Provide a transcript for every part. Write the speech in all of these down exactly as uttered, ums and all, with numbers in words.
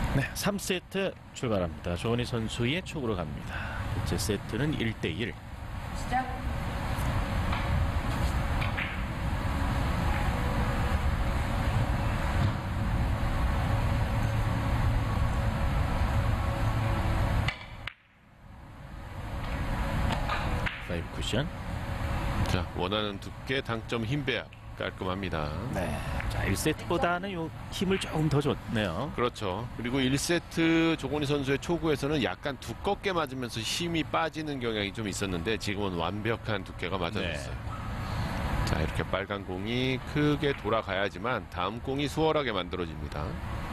네, 삼 세트 출발합니다. 조은희 선수의 촉으로 갑니다. 번째 세트는 일 대 일. 시작. 파이브 쿠션. 자, 원하는 두께, 당점, 힘 배합 깔끔합니다. 네, 자 일 세트보다는 요 힘을 조금 더 줬네요. 그렇죠. 그리고 일 세트 조건희 선수의 초구에서는 약간 두껍게 맞으면서 힘이 빠지는 경향이 좀 있었는데 지금은 완벽한 두께가 맞아졌어요. 네. 자, 이렇게 빨간 공이 크게 돌아가야지만 다음 공이 수월하게 만들어집니다.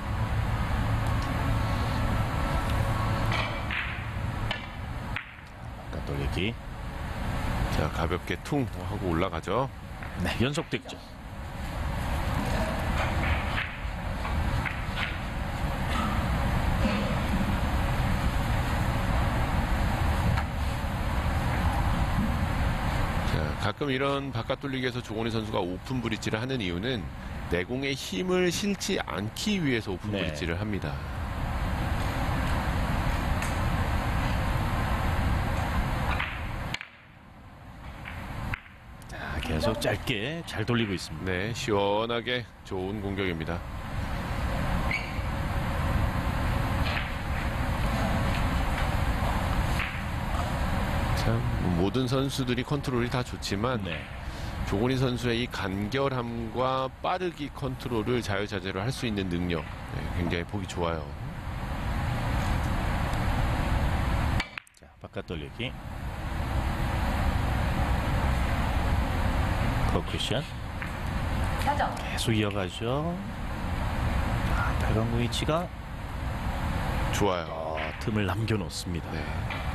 아까 돌리기. 자, 가볍게 퉁 하고 올라가죠. 네, 연속 득점. 자, 가끔 이런 바깥 돌리기에서 조건희 선수가 오픈 브릿지를 하는 이유는 내공에 힘을 실지 않기 위해서 오픈 네. 브릿지를 합니다. 자, 계속 짧게 잘 돌리고 있습니다. 네, 시원하게 좋은 공격입니다. 참 모든 선수들이 컨트롤이 다 좋지만 네. 조건희 선수의 이 간결함과 빠르기 컨트롤을 자유자재로 할 수 있는 능력, 네, 굉장히 보기 좋아요. 자, 바깥 돌리기. 퍼쿠션. 사점. 계속 이어가죠. 자, 빨간 공 위치가 좋아요. 어, 틈을 남겨놓습니다. 네.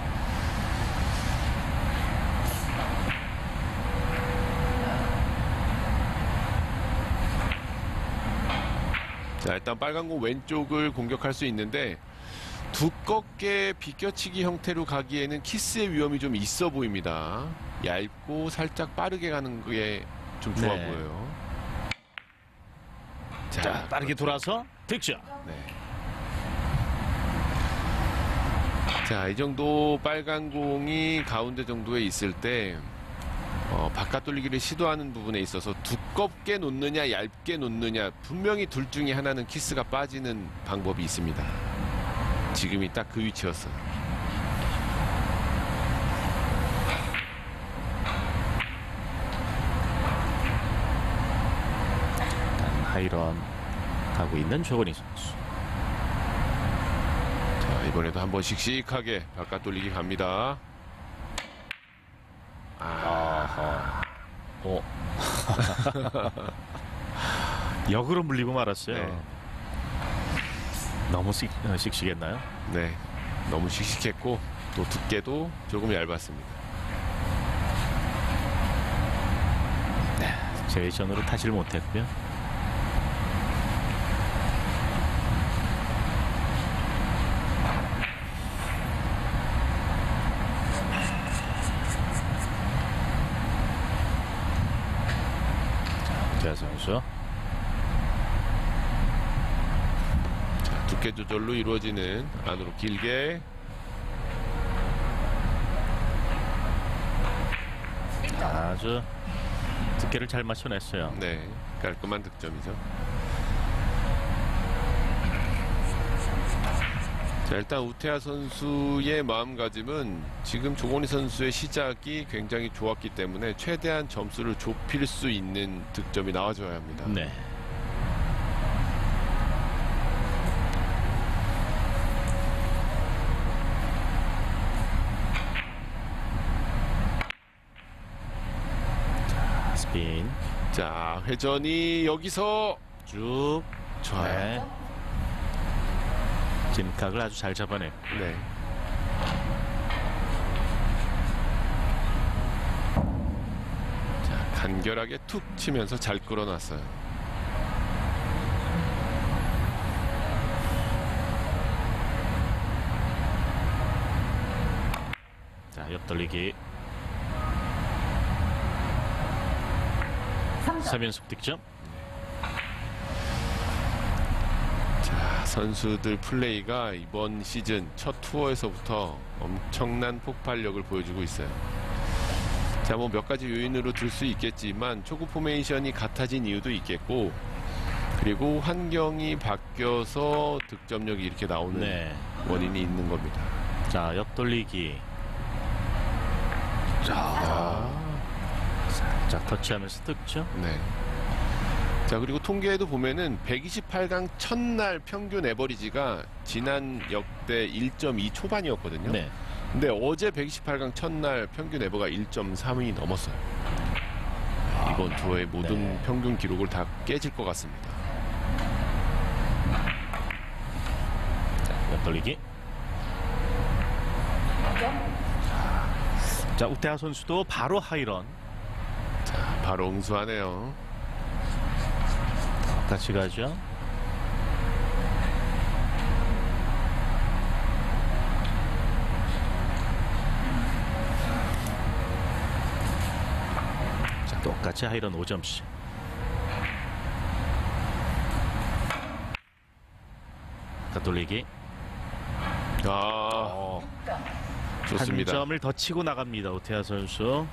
자, 일단 빨간 공 왼쪽을 공격할 수 있는데 두껍게 비껴치기 형태로 가기에는 키스의 위험이 좀 있어 보입니다. 얇고 살짝 빠르게 가는 게 좀 좋아 네. 보여요. 자, 빠르게 돌아서 득점. 네. 자, 이 정도 빨간 공이 가운데 정도에 있을 때 어, 바깥 돌리기를 시도하는 부분에 있어서 두껍게 놓느냐 얇게 놓느냐 분명히 둘 중에 하나는 키스가 빠지는 방법이 있습니다. 지금이 딱 그 위치였어요. 하이런 가고 있는 조건희 선수. 자, 이번에도 한번 씩씩하게 바깥 돌리기 갑니다. 아하. 오. 역으로 물리고 말았어요. 네. 너무 씩, 어, 씩씩했나요? 네, 너무 씩씩했고 또 두께도 조금 얇았습니다. 네, 제이션으로 타지를 못했고요. 자, 선수. 자, 두께 조절로 이루어지는 안으로 길게. 아주 두께를 잘 맞춰냈어요. 네, 깔끔한 득점이죠. 자, 일단 우태하 선수의 마음가짐은 지금 조건희 선수의 시작이 굉장히 좋았기 때문에 최대한 점수를 좁힐 수 있는 득점이 나와줘야 합니다. 네. 자, 스핀 자, 회전이 여기서 쭉 좋아요. 네. 진각을 아주 잘 잡아냈고. 네. 자, 간결하게 툭 치면서 잘 끌어놨어요. 자, 옆돌리기. 삼 연속 득점. 선수들 플레이가 이번 시즌 첫 투어에서부터 엄청난 폭발력을 보여주고 있어요. 자, 뭐 몇 가지 요인으로 들 수 있겠지만 초구 포메이션이 같아진 이유도 있겠고, 그리고 환경이 바뀌어서 득점력이 이렇게 나오는 네. 원인이 있는 겁니다. 자, 옆돌리기. 자, 아, 살짝 터치하면서 득점. 네. 자, 그리고 통계에도 보면은 백이십팔 강 첫날 평균 에버리지가 지난 역대 일 점 이 초반이었거든요. 네. 근데 어제 백이십팔 강 첫날 평균 에버가 일 점 삼이 넘었어요. 이번 투어의 모든 네. 평균 기록을 다 깨질 것 같습니다. 자, 옆돌리기. 자, 우태하 선수도 바로 하이런. 자, 바로 응수하네요. 같이 가죠. 자, 똑같이 하이런 오 점씩. 가돌리기. 아, 어, 한 좋습니다. 점을 더 치고 나갑니다. 우태하 선수.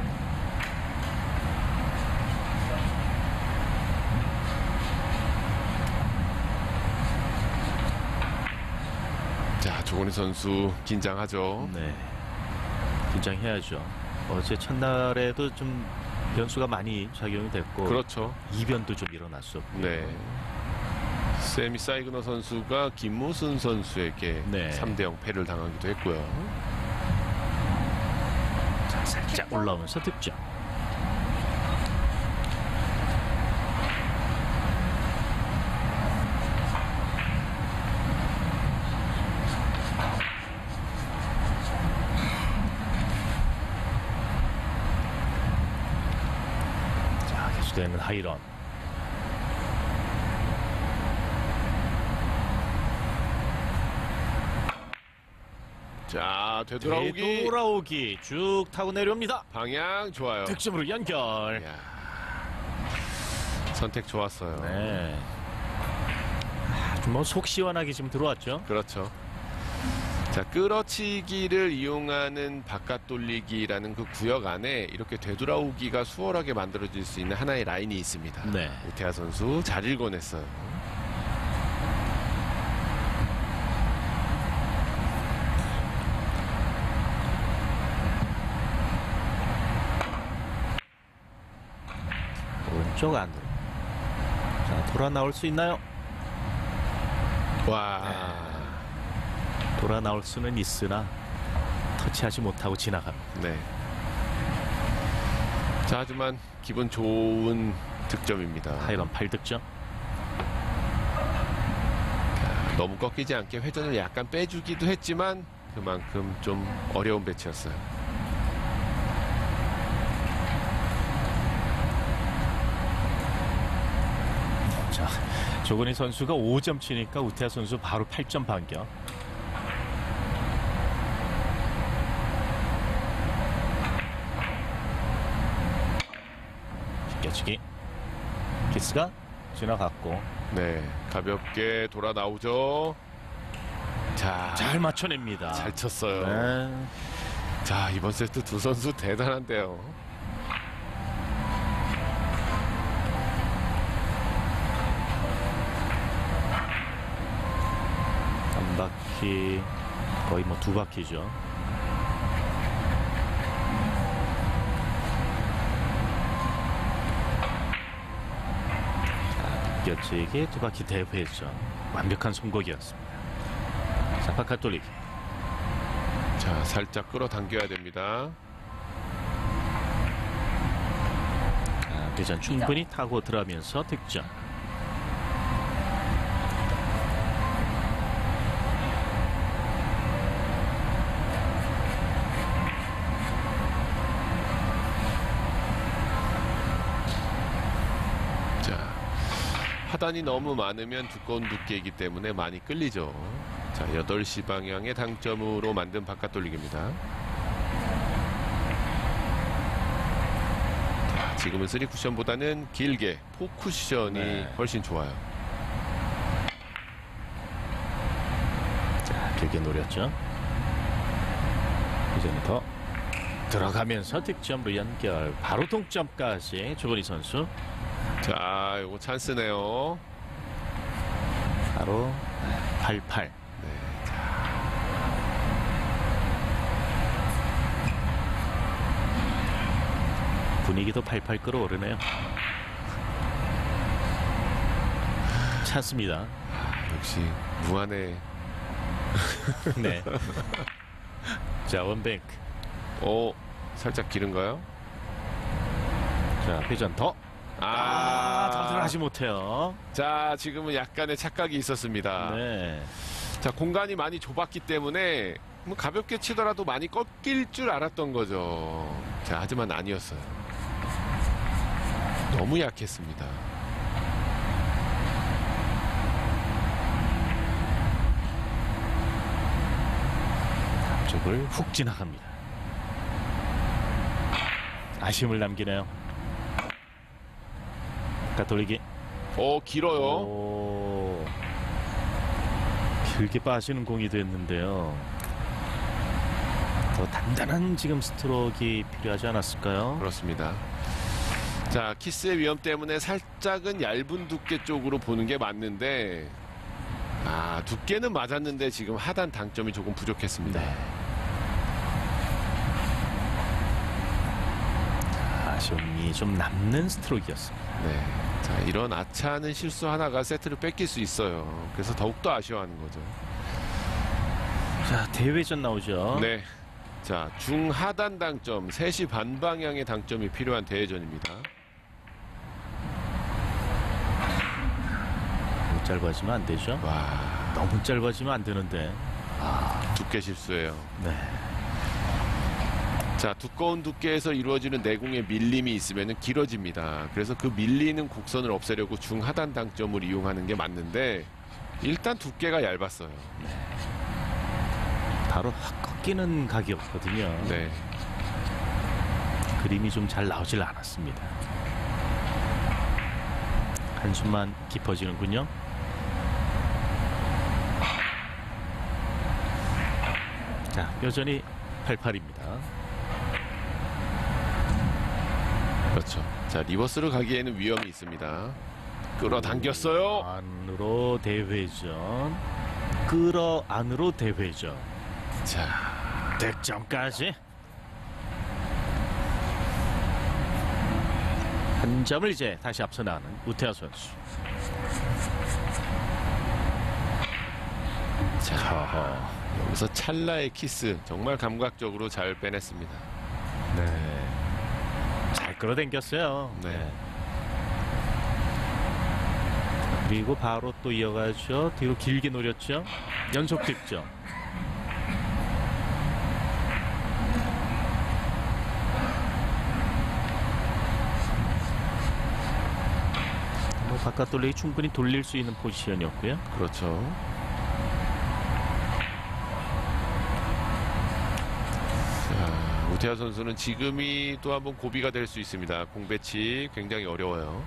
자, 조건희 선수 긴장하죠. 네, 긴장해야죠. 어제 첫날에도 좀 변수가 많이 작용이 됐고, 그렇죠. 이변도 좀 일어났었고. 네. 세미 사이그너 선수가 김무순 선수에게 네. 삼 대 영 패를 당하기도 했고요. 자, 살짝 올라오면서 득점. 자, 계속되는 하이런. 자, 되돌아오기. 되돌아오기 쭉 타고 내려옵니다. 방향 좋아요. 득점으로 연결. 이야, 선택 좋았어요. 네. 아주 뭐 속 시원하게 지금 들어왔죠. 그렇죠. 자, 끌어치기를 이용하는 바깥 돌리기라는 그 구역 안에 이렇게 되돌아오기가 수월하게 만들어질 수 있는 하나의 라인이 있습니다. 네. 우태하 선수 잘 읽어냈어요. 오른쪽 안으로. 자, 돌아 나올 수 있나요? 와, 돌아 나올 수는 있으나 터치하지 못하고 지나갑니다. 네. 자, 하지만 기분 좋은 득점입니다. 하이런 팔 득점. 너무 꺾이지 않게 회전을 약간 빼주기도 했지만 그만큼 좀 어려운 배치였어요. 자, 조건희 선수가 오 점 치니까 우태하 선수 바로 팔 점 반격. 깨치기. 키스가 지나갔고. 네, 가볍게 돌아 나오죠. 자, 잘 맞춰냅니다. 잘 쳤어요. 네. 자, 이번 세트 두 선수 대단한데요. 한 바퀴, 거의 뭐 두 바퀴죠. 곁치기 두 바퀴 대회전. 완벽한 송곡이었습니다. 자, 바깥 돌리기. 자, 살짝 끌어당겨야 됩니다. 자, 회전 충분히 타고 들어가면서 득점. 자, 하단이 너무 많으면 두꺼운 두께이기 때문에 많이 끌리죠. 자, 여덟 시 방향의 당점으로 만든 바깥 돌리기입니다. 자, 지금은 쓰리 쿠션보다는 길게 포 쿠션이 네. 훨씬 좋아요. 길게 노렸죠. 이제는 더 들어가면서 득점으로 연결. 바로 동점까지 조건희 선수. 자, 이거 찬스네요. 바로 팔팔. 네, 자. 분위기도 팔팔 끌어오르네요. 찬스입니다. 역시 무한의 네. 자, 원뱅크. 어 살짝 길은가요? 자, 회전 더. 아, 더 들어가지 못해요. 자, 지금은 약간의 착각이 있었습니다. 네. 자, 공간이 많이 좁았기 때문에 뭐 가볍게 치더라도 많이 꺾일 줄 알았던 거죠. 자, 하지만 아니었어요. 너무 약했습니다. 앞쪽을 훅 지나갑니다. 아쉬움을 남기네요. 아까 돌리기. 어, 길어요. 오, 길게 빠지는 공이 됐는데요. 더 단단한 지금 스트로크가 필요하지 않았을까요? 그렇습니다. 자, 키스의 위험 때문에 살짝은 얇은 두께 쪽으로 보는 게 맞는데, 아, 두께는 맞았는데 지금 하단 당점이 조금 부족했습니다. 네. 아쉬움이 좀 남는 스트로크였습니다. 네. 자, 이런 아차하는 실수 하나가 세트를 뺏길 수 있어요. 그래서 더욱더 아쉬워하는 거죠. 자, 대회전 나오죠. 네. 자, 중하단 당점, 세 시 반 방향의 당점이 필요한 대회전입니다. 너무 짧아지면 안 되죠. 와, 너무 짧아지면 안 되는데. 아, 두께 실수예요. 네. 자, 두꺼운 두께에서 이루어지는 내공의 밀림이 있으면 길어집니다. 그래서 그 밀리는 곡선을 없애려고 중하단 당점을 이용하는 게 맞는데, 일단 두께가 얇았어요. 바로 확 꺾이는 각이었거든요. 네. 그림이 좀 잘 나오질 않았습니다. 한숨만 깊어지는군요. 자, 여전히 팔팔입니다. 그렇죠. 자, 리버스를 가기에는 위험이 있습니다. 끌어당겼어요. 안으로 대회전. 끌어 안으로 대회전. 자, 득점까지. 한 점을 이제 다시 앞서 나가는 우태하 선수. 자, 여기서 찰나의 키스 정말 감각적으로 잘 빼냈습니다. 네. 잘 끌어당겼어요. 네. 네. 그리고 바로 또 이어가죠. 뒤로 길게 노렸죠. 연속 득점. 뭐 바깥 돌리기 충분히 돌릴 수 있는 포지션이었고요. 그렇죠. 자, 우태하 선수는 지금이 또 한번 고비가 될 수 있습니다. 공 배치 굉장히 어려워요.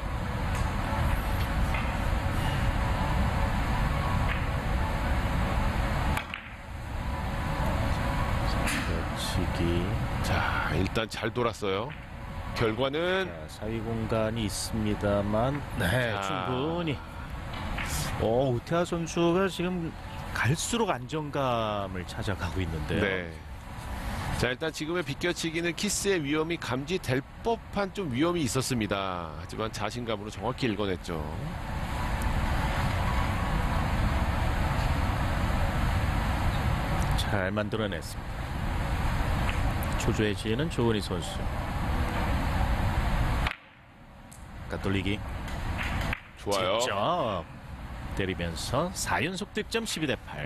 치기. 자, 일단 잘 돌았어요. 결과는 자, 사이 공간이 있습니다만, 네, 자. 충분히. 오, 우태하 선수가 지금 갈수록 안정감을 찾아가고 있는데요. 네. 자, 일단 지금의 비껴치기는 키스의 위험이 감지될 법한 좀 위험이 있었습니다. 하지만 자신감으로 정확히 읽어냈죠. 잘 만들어냈습니다. 초조해지는 조은희 선수. 까돌리기. 좋아요. 직접 때리면서 사 연속 득점 십이 대 팔.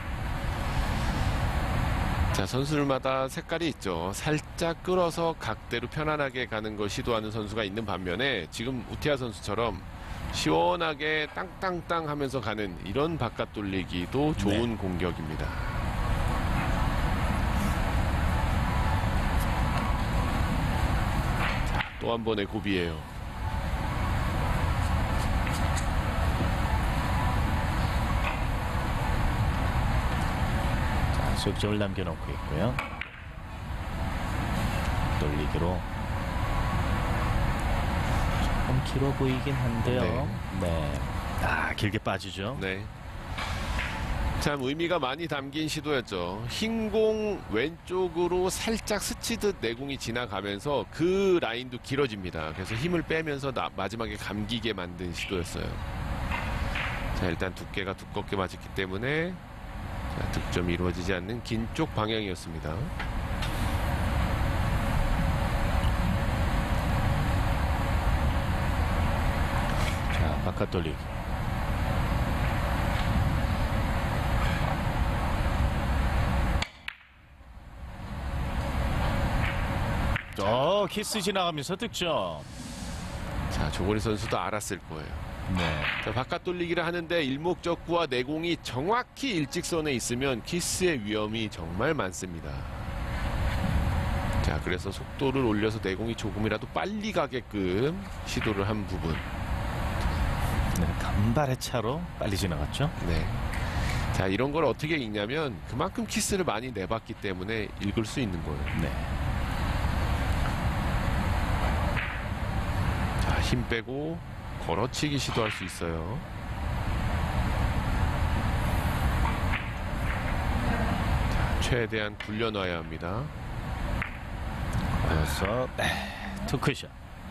자, 선수들마다 색깔이 있죠. 살짝 끌어서 각대로 편안하게 가는 걸 시도하는 선수가 있는 반면에 지금 우티아 선수처럼 시원하게 땅땅땅 하면서 가는 이런 바깥 돌리기도 좋은 네. 공격입니다. 자, 또 한 번의 고비예요. 속점을 남겨놓고 있고요. 돌리기로 조금 길어 보이긴 한데요. 네. 아, 길게 빠지죠. 네. 참 의미가 많이 담긴 시도였죠. 흰 공 왼쪽으로 살짝 스치듯 내공이 지나가면서 그 라인도 길어집니다. 그래서 힘을 빼면서 나, 마지막에 감기게 만든 시도였어요. 자, 일단 두께가 두껍게 맞았기 때문에 자, 득점이 이루어지지 않는 긴 쪽 방향이었습니다. 자, 바깥 돌리기. 어, 키스 지나가면서 득점. 자, 조건희 선수도 알았을 거예요. 네. 자, 바깥 돌리기를 하는데 일목적구와 내공이 정확히 일직선에 있으면 키스의 위험이 정말 많습니다. 자, 그래서 속도를 올려서 내공이 조금이라도 빨리 가게끔 시도를 한 부분. 네, 간발의 차로 빨리 지나갔죠. 네. 자, 이런 걸 어떻게 읽냐면 그만큼 키스를 많이 내봤기 때문에 읽을 수 있는 거예요. 네. 자, 힘 빼고 걸어치기 시도할 수 있어요. 자, 최대한 굴려놔야 합니다. 그래서 네, 투크샷.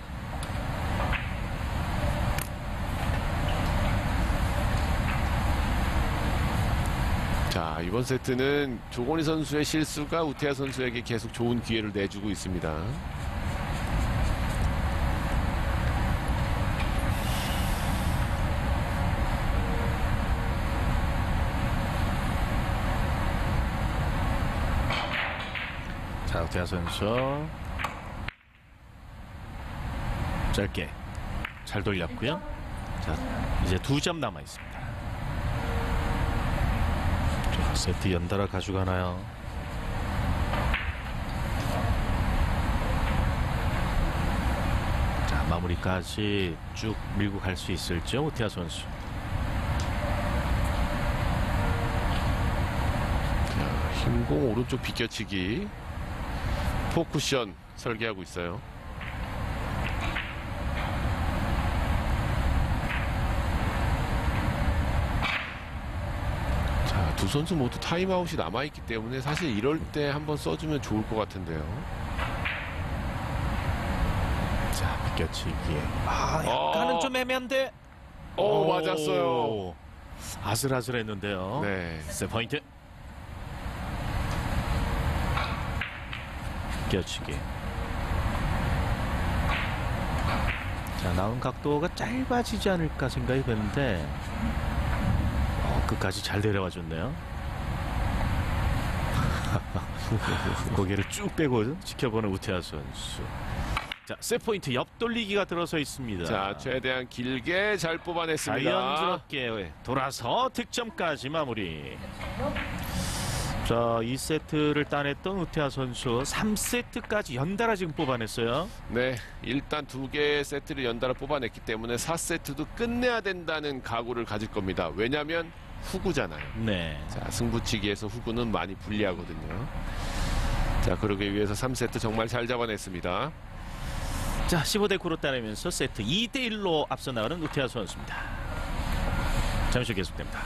자, 이번 세트는 조건희 선수의 실수가 우태하 선수에게 계속 좋은 기회를 내주고 있습니다. 자, 우태하 선수 짧게 잘 돌렸고요. 자, 이제 두 점 남아 있습니다. 자, 세트 연달아 가져가나요? 자, 마무리까지 쭉 밀고 갈 수 있을지요, 우태하 선수. 자, 흰공 오른쪽 비껴치기. 포쿠션 설계하고 있어요. 자, 두 선수 모두 타임아웃이 남아있기 때문에 사실 이럴 때 한번 써주면 좋을 것 같은데요. 자, 비껴치기. 아, 약간은 어. 좀 애매한데. 오, 맞았어요. 아슬아슬했는데요. 네. 세 포인트. 비껴치기. 자, 나온 각도가 짧아지지 않을까 생각이 드는데 어, 끝까지 잘 데려와 줬네요. 고개를 쭉 빼고 지켜보는 우태하 선수. 자, 세포인트 옆돌리기가 들어서 있습니다. 자, 최대한 길게 잘 뽑아냈습니다. 자연스럽게 돌아서 득점까지 마무리. 자, 이 세트를 따냈던 우태하 선수 삼 세트까지 연달아 지금 뽑아냈어요. 네, 일단 두 개의 세트를 연달아 뽑아냈기 때문에 사 세트도 끝내야 된다는 각오를 가질 겁니다. 왜냐하면 후구잖아요. 네. 자, 승부치기에서 후구는 많이 불리하거든요. 자, 그러기 위해서 삼 세트 정말 잘 잡아냈습니다. 자, 십오 대 구로 따내면서 세트 이 대 일로 앞서 나가는 우태하 선수입니다. 잠시 후 계속됩니다.